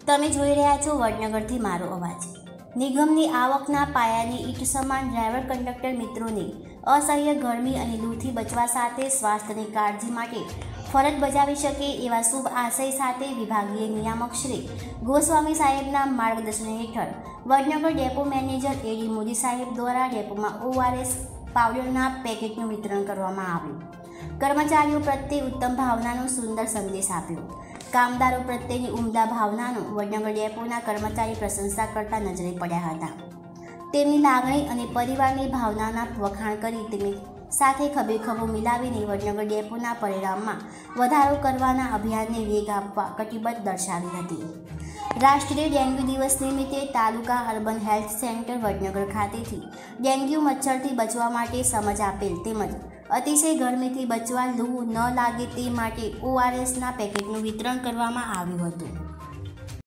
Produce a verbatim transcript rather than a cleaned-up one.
તમે જોઈ રહ્યા છો વડનગરથી મારો અવાજ। નિગમની આવકના પાયાની ઈંટ સમાન ડ્રાઈવર કંડક્ટર મિત્રોને અસહ્ય ગરમી અને લૂથી બચવા સાથે સ્વાસ્થ્યની કાળજી માટે ફરજ બજાવી શકે એવા શુભ આશય સાથે વિભાગીય નિયામક શ્રી ગોસ્વામી સાહેબના માર્ગદર્શન હેઠળ Vadnagar depot manager A D Modi સાહેબ દ્વારા ડેપોમાં ઓઆરએસ પાવડરના પેકેટનું વિતરણ કરવામાં આવ્યું। કર્મચારીઓ પ્રત્યે ઉત્તમ ભાવનાનો સુંદર સંદેશ આપ્યો। કામદારો પ્રત્યેની ઉમદા ભાવનાનો વડનગર ડેપોના કર્મચારી પ્રશંસા કરતા નજરે પડ્યા હતા। તેમની લાગણી અને પરિવારની ભાવનાના વખાણ કરી તેમની સાથે ખભે ખભો મિલાવીને વડનગર ડેપોના પરિણામમાં વધારો કરવાના અભિયાનને વેગ આપવા કટિબદ્ધ દર્શાવી હતી। રાષ્ટ્રીય ડેન્ગ્યુ દિવસ નિમિત્તે taluka urban health center Vadnagar ખાતેથી ડેન્ગ્યુ મચ્છરથી બચવા માટે સમજ આપેલ તેમજ અતિશય ગરમીથી બચવા લૂ ન લાગે તે માટે ઓઆરએસના પેકેટનું વિતરણ કરવામાં આવ્યું હતું।